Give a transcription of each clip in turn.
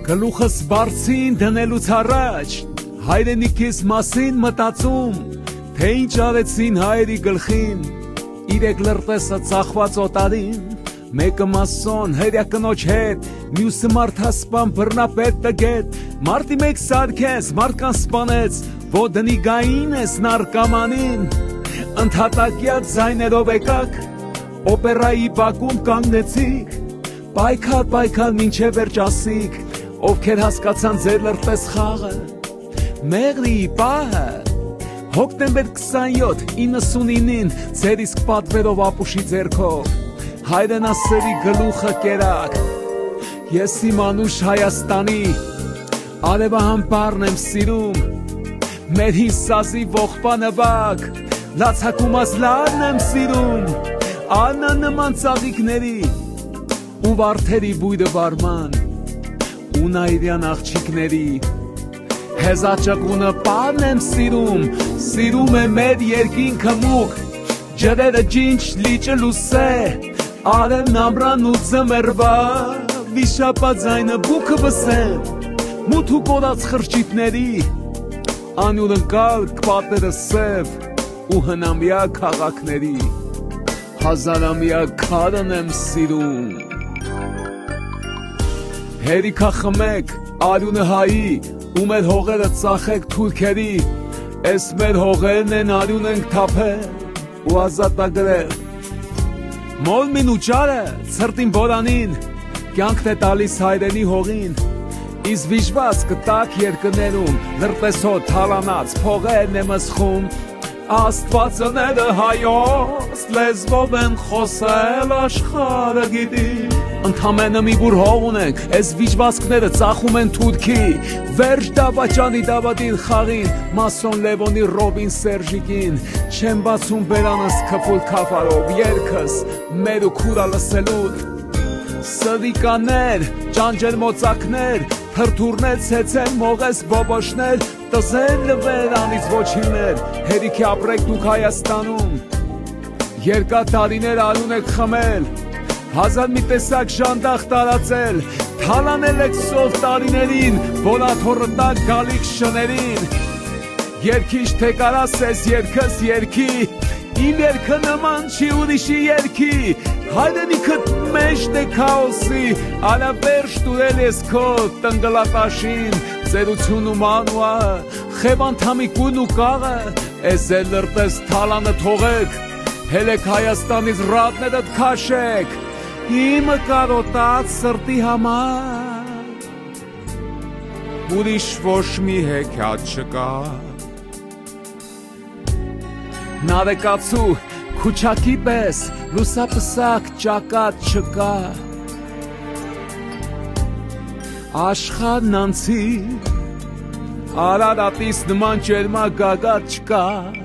Գլուխս բարձին դնելուց առաջ հայրենիքիս մասին մտածում, թե ինչ արեցին հայերի գլխին, իրեք լրտեսը ծախված օտարին, մեկը մասոն հերյա կնոջ հետ, մյուսը մարդասպան բռնապետ տգետ, մարդի մեկ սարքես, մարդկան սպանեց, ոտնի գային ես նարկամանին, ընդհատակյա ձայներով եկաք, օպերայի բակում կանգնեցիք, պայքար մինչև վերջ ասիք, ովքեր հասկացան ձեր լրտես խաղը, մեղրի պահը, հոկտեմբեր 27, 99-ին ձեր իսկ պատվերով ապուշի ձերքով, հայրենասերի գլուխը կերակ, ես իմ անուշ Հայաստանի, արևահամբարն եմ սիրում, մեր հիսասի ողբա նվակ, լացակում ազլարն եմ սիրում, աննա նման ծաղիկների, ու վարդերի բույրը վարման, ու նայրյան աղջիկների, հեզաճկունը պարն եմ սիրում է մեր երկինքը մուկ, ջրերը ջինչ լիճը լուսե, արևն ամրան ու ձմերվա, վիշապաձայնը բուքը վսեն, մութ ու կորած խրճիթների, անյուն ընկալ կպատերը սև, ու հնամյա քաղաքների, հազարամյա քարն եմ սիրում, հերիքա խմեք, արյունը հայի, ու մեր հողերը ծախեք թուրքերի, ես մեր հողերն են արյուն ենք թափել, ու ազատագրել, մոլմին ու ճարը ծրտին բորանին, կյանքն է տալիս հայրենի հողին, իս վիժված կտակ երկներում, լրտեսոտ թալանած փողերն է մսխում, Աստվածները հայոց լեզվով են խոսել աշխարհը գիտի, ընդամենը մի բուր հող ունենք, այս վիճվածքները ծախում են թուրքի, վերջ դավաճանի դավադիր խաղին, Մասոն Լևոնի Ռոբին Սերժիկին, չեմ բացում բերանս քֆուլ քավարով, երկս մեր ու քուրա լսելուր, սրիկաներ, ճանջեր մոծակներ, թրթուրներ ցեցեն մողես բոբոշներ, տզեն լվեր անից ոչիններ, հերիքի ապրեք դուք Հայաստանում, երկա տարիներ արյուն եք խմել, հազար մի տեսակ ժանդախ տարածել, թալանել եք սով տարիներին, որաթորը տակ գալիք շներին, երկիշ թե կարաս ես երկս երկի, իմ երկը նման չի ուրիշի երկի, հայրենիքդ մեջտ է քաոսի, արավերջ տուրել ես քո տնգլատաշին, ծերություն ու մանուա, խև անդամի կուն ու կաղը, ես էլ լրտես թալանը թողեք, հելեք Հայաստանից ռատներըտ քաշեք, իմը կարոտած սրտի համար, ուրիշ ոչ մի հեքիաթ չկա, նարեկացու քուչակի պես լուսապսակ ճակատ չկա, աշխարհն անցի, Արարատիս նման ջերմակ գագաթ չկա,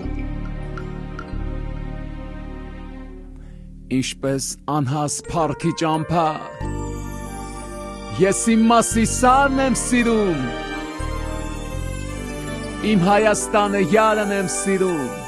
ինչպես անհաս փառքի ճամփա, ես իմ Մասիսարն եմ սիրում, իմ Հայաստանը յարն եմ սիրում,